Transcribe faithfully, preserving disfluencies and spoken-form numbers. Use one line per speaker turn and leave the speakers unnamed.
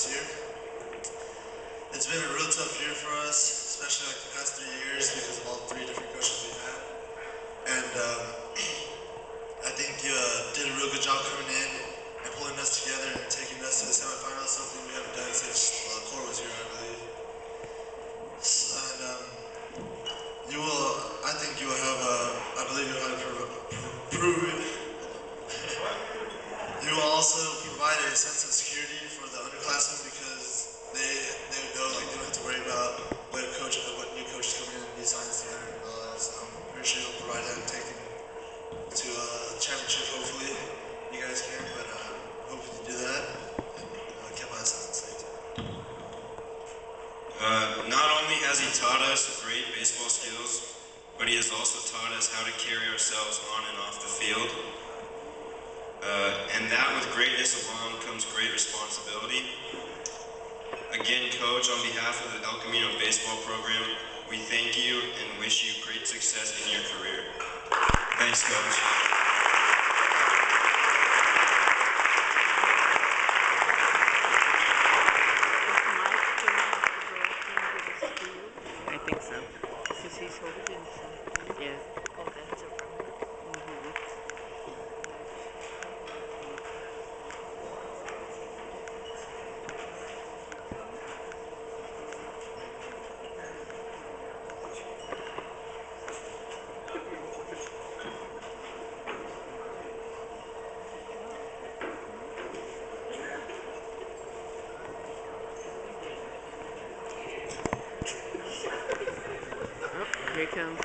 this year. It's been a real tough year for us, especially like the past three years because of all the three different coaches we had. And um, I think you uh, did a real good job coming in and pulling us together and taking us to the semifinals, something we haven't done since uh, Core was here, I believe. And um, you will, I think you will have, uh, I believe you'll have proven. You will also provide a sense of security for the underclassmen because they they know like they don't have to worry about what coach what new coach is coming in and be signed together and all that. So I'm pretty sure you'll provide that and take them to a championship. Hopefully, you guys can, but uh, hopefully you do that. And uh, keep my silence.
Uh, not only has he taught us great baseball skills, but he has also taught us how to carry ourselves on and off the field. Uh, and that with greatness along comes great responsibility. Again, Coach, on behalf of the El Camino baseball program, we thank you and wish you great success in your career. Thanks, Coach.
I think so. Since he's holding something. Yeah. Oh, that's a rubber. Oh, here it comes.